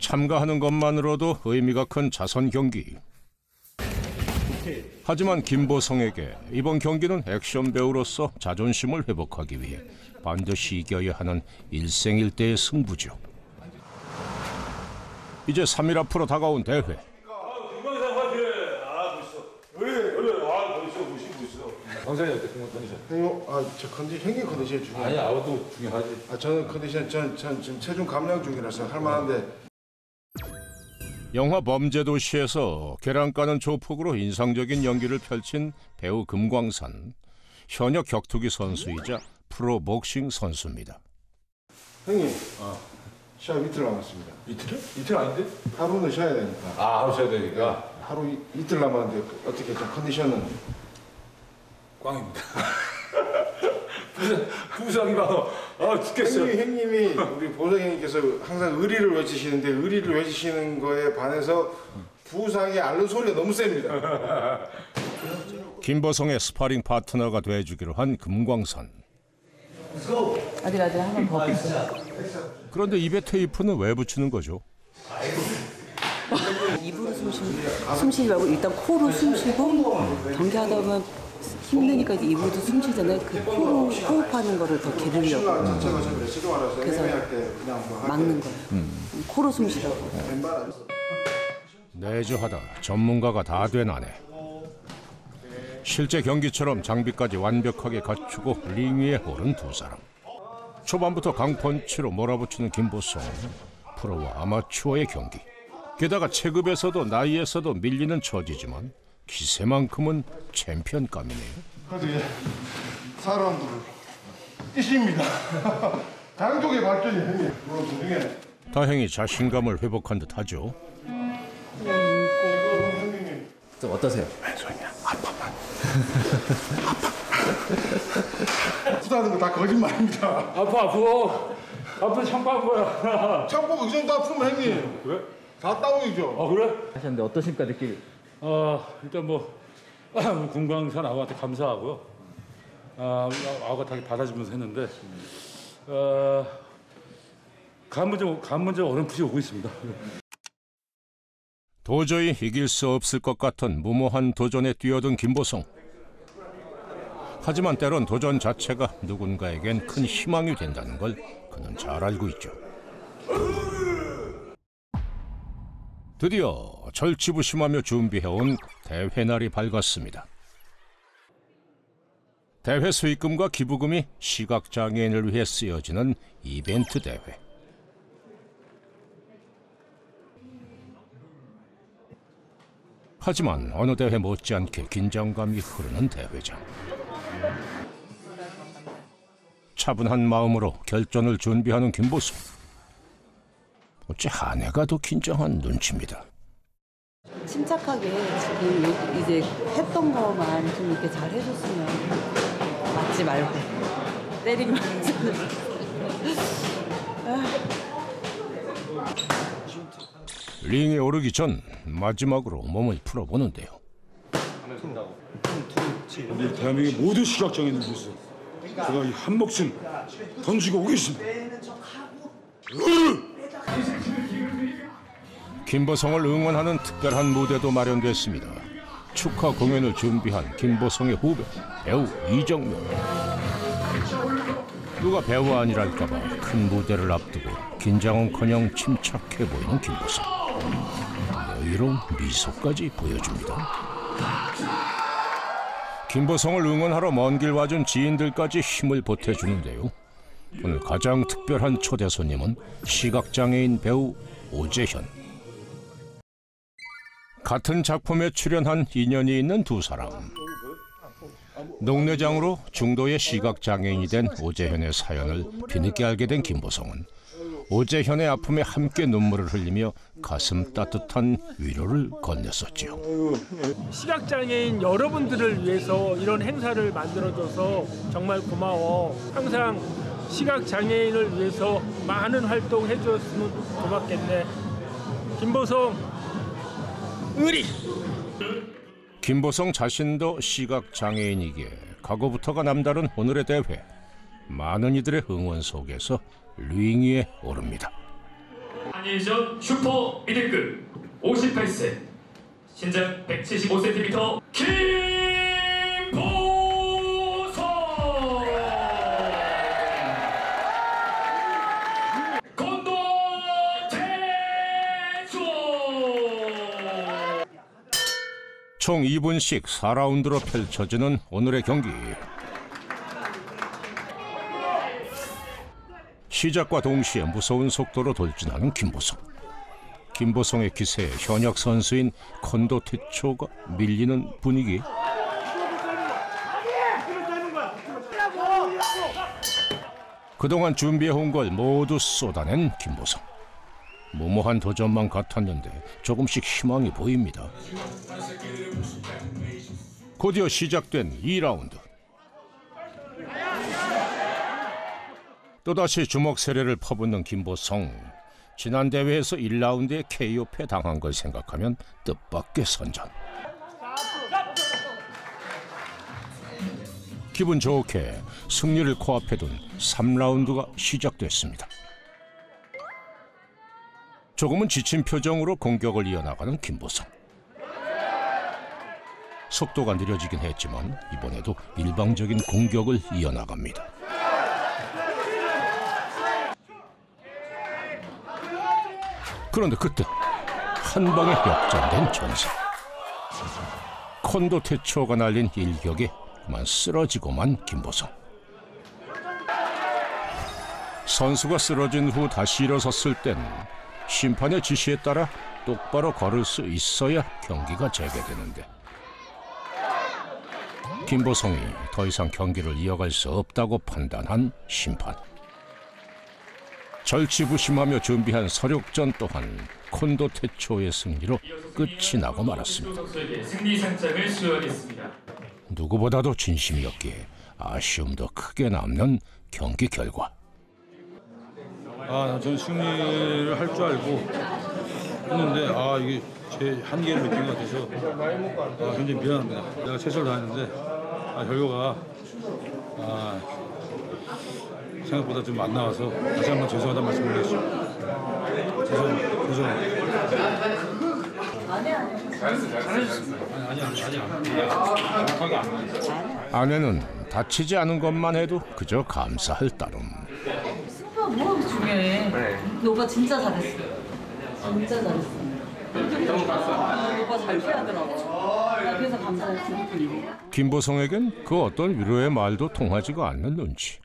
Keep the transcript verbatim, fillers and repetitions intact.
참가하는 것만으로도 의미가 큰 자선 경기. 하지만 김보성에게 이번 경기는 액션 배우로서 자존심을 회복하기 위해 반드시 이겨야 하는 일생일대의 승부죠. 이제 삼 일 앞으로 다가온 대회. 강산이 어때? 컨디션? 형님, 아, 저 컨디션, 형님 컨디션 중요해요. 아니, 아웃도 중요하지. 아, 저는 컨디션, 전, 전 지금 체중 감량 중이라서 할 만한데. 영화 범죄도시에서 계란 까는 조폭으로 인상적인 연기를 펼친 배우 금광산. 현역 격투기 선수이자 프로 복싱 선수입니다. 형님, 어. 시합 이틀 남았습니다. 이틀은? 이틀 아닌데? 하루는 쉬어야 되니까. 아, 하루 쉬어야 되니까. 네, 하루 이, 이틀 남았는데 어떻게 좀 컨디션은? 꽝입니다. 부상이 많아. 아, 죽겠어요. 형님, 형님이 우리 보성 형님께서 항상 의리를 외치시는데 의리를 외치시는 거에 반해서 부상이 앓는 소리가 너무 셉니다. 김보성의 스파링 파트너가 돼주기로 한 금광산. 아들 아들 한번 더 붙여. 그런데 입에 테이프는 왜 붙이는 거죠? 입으로 숨 쉬고 숨 쉬지 말고 일단 코로 숨 쉬고 경기하다 보면 힘드니까 이제 입으로도 숨 쉬잖아요. 그 코로 호흡하는 거를 더 기르려고. 그래서 막는 거예요. 음. 코로 숨 쉬라고. 내주하다 전문가가 다 된 아내. 실제 경기처럼 장비까지 완벽하게 갖추고 링 위에 오른 두 사람. 초반부터 강펀치로 몰아붙이는 김보성. 프로와 아마추어의 경기. 게다가 체급에서도 나이에서도 밀리는 처지지만 기세만큼은 챔피언감이네요. 그래도 사람들을 이십니다. 장족의 발전이 형님. 물론 그중에 다행히 자신감을 회복한 듯하죠. 좀 어떠세요? 왼손이야. 아파만. 아파. 아프다는 거 다 거짓말입니다. 아파, 아파. 아파, 참고 한 거야. 참고 이 정도 아프면 형님. 그래? 다 다운이죠. 아, 그래? 하셨는데 어떠십니까, 느낌이? 어, 일단 뭐, 금광산 아우한테 감사하고요. 아, 아우가 다 받아주면서 했는데, 어, 간문제, 간문제 어렴풋이 오고 있습니다. 도저히 이길 수 없을 것 같은 무모한 도전에 뛰어든 김보성. 하지만 때론 도전 자체가 누군가에겐 큰 희망이 된다는 걸 그는 잘 알고 있죠. 드디어 절치부심하며 준비해온 대회 날이 밝았습니다. 대회 수익금과 기부금이 시각장애인을 위해 쓰여지는 이벤트 대회. 하지만 어느 대회 못지않게 긴장감이 흐르는 대회장. 차분한 마음으로 결전을 준비하는 김보성. 어째 아내가 더 긴장한 눈치입니다. 침착하게 지금 이제 했던 거만 좀 이렇게 잘 해줬으면 맞지 말고 때리기만 하잖아요. 링에 오르기 전 마지막으로 몸을 풀어보는데요. 우리 대한민국의 모든 시각장애인들 위해서 제가 이 한 목숨 던지고 오겠습니다. 김보성을 응원하는 특별한 무대도 마련됐습니다. 축하 공연을 준비한 김보성의 후배 배우 이정명. 누가 배우 아니랄까 봐 큰 무대를 앞두고 긴장은커녕 침착해 보이는 김보성. 여유로운 미소까지 보여줍니다. 김보성을 응원하러 먼 길 와준 지인들까지 힘을 보태주는데요. 오늘 가장 특별한 초대 손님은 시각장애인 배우 오재현. 같은 작품에 출연한 인연이 있는 두 사람. 녹내장으로 중도의 시각장애인이 된 오재현의 사연을 뒤늦게 알게 된 김보성은 오재현의 아픔에 함께 눈물을 흘리며 가슴 따뜻한 위로를 건넸었지요. 시각장애인 여러분들을 위해서 이런 행사를 만들어줘서 정말 고마워. 항상 시각장애인을 위해서 많은 활동 해줬으면 고맙겠네. 김보성 의리! 김보성 자신도 시각장애인이기에 각오부터가 남다른 오늘의 대회. 많은 이들의 응원 속에서 링 위에 오릅니다. 한일전 슈퍼 미들급 오십팔 세 신장 백칠십오 센티미터 김보성. 총 이 분씩 사 라운드로 펼쳐지는 오늘의 경기. 시작과 동시에 무서운 속도로 돌진하는 김보성. 김보성의 기세에 현역 선수인 콘도 태초가 밀리는 분위기. 그동안 준비해온 걸 모두 쏟아낸 김보성. 무모한 도전만 같았는데 조금씩 희망이 보입니다. 곧이어 시작된 이 라운드. 또다시 주먹 세례를 퍼붓는 김보성. 지난 대회에서 일 라운드에 케이오 패 당한 걸 생각하면 뜻밖의 선전. 기분 좋게 승리를 코앞에 둔 삼 라운드가 시작됐습니다. 조금은 지친 표정으로 공격을 이어나가는 김보성. 속도가 느려지긴 했지만 이번에도 일방적인 공격을 이어나갑니다. 그런데 그때 한 방에 역전된 전세. 콘도 태초가 날린 일격에 그만 쓰러지고만 김보성. 선수가 쓰러진 후 다시 일어섰을 땐 심판의 지시에 따라 똑바로 걸을 수 있어야 경기가 재개되는데 김보성이 더 이상 경기를 이어갈 수 없다고 판단한 심판. 절치부심하며 준비한 서력전 또한 콘도 태초의 승리로 끝이 나고 말았습니다. 승리 상장을 수여하겠습니다. 누구보다도 진심이었기에 아쉬움도 크게 남는 경기 결과. 아, 저는 승리를 할 줄 알고 했는데 아 이게 제 한계를 느낀 것 같아서 아, 굉장히 미안합니다. 내가 최선을 다했는데 아, 결과가 아, 생각보다 좀 안 나와서 다시 한번 죄송하다는 말씀을 드리겠습니다. 죄송, 죄송합니다. 아내는 다치지 않은 것만 해도 그저 감사할 따름. 승부가 뭐가 중요해. 너가 진짜 잘했어. 진짜 잘했어. 너가 잘 피하더라고. 나 그래서 감사했어. 김보성에겐 그 어떤 위로의 말도 통하지가 않는 눈치.